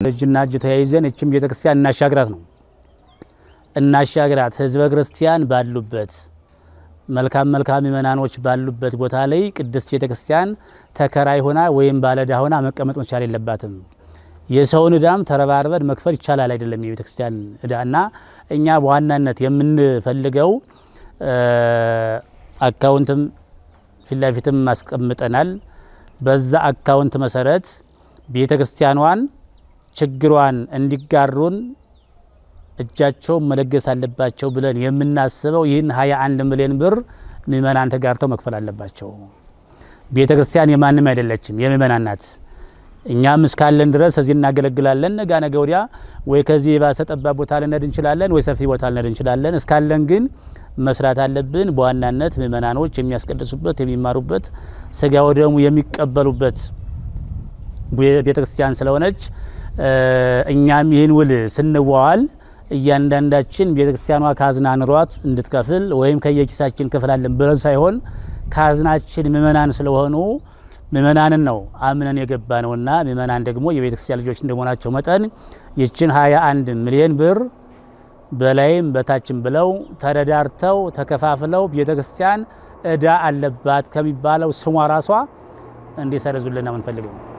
እጅና እጅ ተያይዘን እችም ቤተክርስቲያን እናሻግራት ነው እናሻግራት ህዝበ ክርስቲያን ባሉበት መልካም ምእመናኖች ባሉበት ቦታ ላይ ቅድስት ቤተክርስቲያን ተከራይ ሆና ወይም ባለዳ ሆና መቀመጥ መቻል የለባትም የሰውን ዕዳም ተረባርበን መክፈል ይቻላል አይደለም የቤተክርስቲያን ዕዳና እኛ በዋናነት የምንፈልገው አካውንትም ፊላፊትም ማስቀምጠናል በዛ አካውንት መሰረት ቤተክርስቲያኗን ችግሯን እንዲጋሩን እጃቸው መለገስ አለባቸው ብለን የምናስበው ይህን 21 ሚሊዮን ብር ምእመናን ተጋርተው መክፈል አለባቸው ቤተክርስቲያን የማንም አይደለችም የምእመናን ናት እኛም እስካለን ድረስ እዚህ እናገለግላለን ነገ ወዲያ ወይ ከዚህ ባሰጠባ ቦታ ልንሄድ እንችላለን ወይ ሰፊ ቦታ ልንሄድ እንችላለን እስካለን ግን መስራት አለብን በዋናነት ምእመናኖች የሚያስቀድሱበት የሚማሩበት ስጋው ደሙ የሚቀበሉበት ቤተክርስቲያን ስለሆነች እኛም ይህን ውል ስንዋዋል እያንዳንዳችን ቤተክርስቲያኗ ካዝና ኑሯት እንድትከፍል ወይም ከየኪሳችን ከፍላለን ብለን ሳይሆን ካዝናችን ምእመናን ስለሆኑ ምእመናንን ነው አምነን የገባነውና ምእመናን ደግሞ የቤተክርስቲያን ልጆች እንደሆናቸው መጠን ይችን 21 ሚሊዮን ብር በላይም በታችም ብለው ተረዳርተው ተከፋፍለው ቤተክርስቲያን ዕዳ አለባት ከሚባለው ስሟ ራሷ እንዲሰረዙልና ምን ፈልገው